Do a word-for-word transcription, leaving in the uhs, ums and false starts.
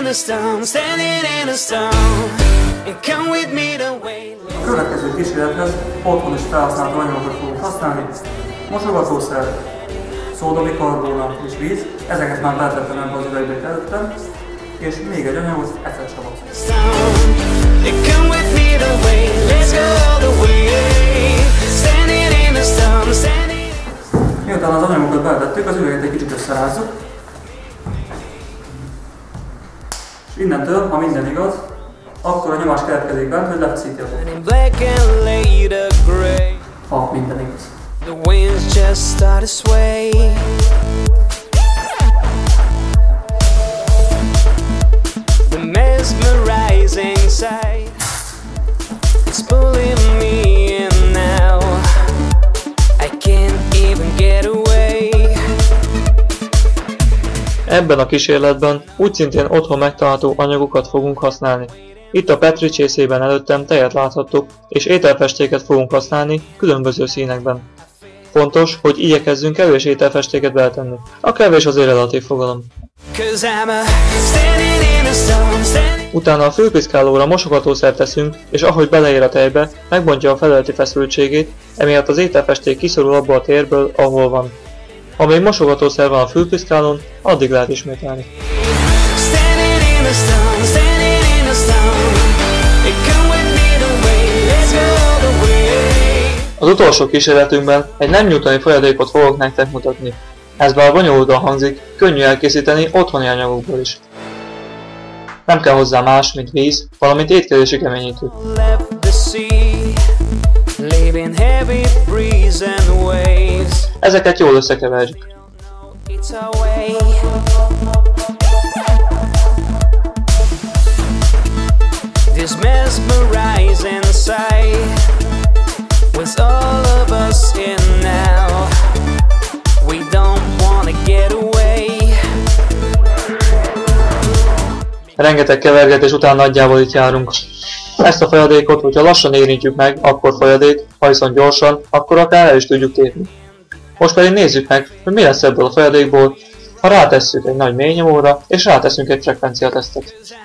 A következő kísérlethez otthon is felhasználható anyagokat fogunk használni. Mosogatószer, szódabikarbóna és víz, ezeket már beletettem ebbe az üvegbe előttem, és még egy anyagot, ecetsavat. Miután az anyagokat beletettük, az üveget egy kicsit összerázzuk, és innentől, ha minden igaz, akkor a nyomás keletkezik bent, hogy lefeszíti a ha minden igaz. The winds just start to sway. The mesmerizing sight, it's pulling me in now. I can't even get away. Ebben a kísérletben úgy szintén otthon megtalálható anyagokat fogunk használni. Itt a Petri csészében előttem tejet láthattok, és ételfestéket fogunk használni különböző színekben. Fontos, hogy igyekezzünk kevés ételfestéket beletenni. A kevés azért relatív fogalom. Utána a fülpiszkálóra mosogatószert teszünk, és ahogy beleér a tejbe, megbontja a felületi feszültségét, emiatt az ételfesték kiszorul abba a térből, ahol van. Ha még mosogatószer van a fülpiszkálón, addig lehet ismételni. Az utolsó kísérletünkben egy nem newtoni folyadékot fogok nektek mutatni. Ez bár bonyolultan hangzik, könnyű elkészíteni otthoni anyagokból is. Nem kell hozzá más, mint víz, valamint étkezési keményítő. Ezeket jól összekeverjük. With all of us in now, we don't wanna get away. Rengeteg kevergetés után nagyjából itt járunk. Ezt a folyadékot, hogyha lassan érintjük meg, akkor folyadék, ha viszont gyorsan, akkor akár el is tudjuk tépni. Most pedig nézzük meg, hogy mi lesz ebből a folyadékból, ha rátesszük egy nagy mélynyomóra, és ráteszünk egy frekvenciatesztet.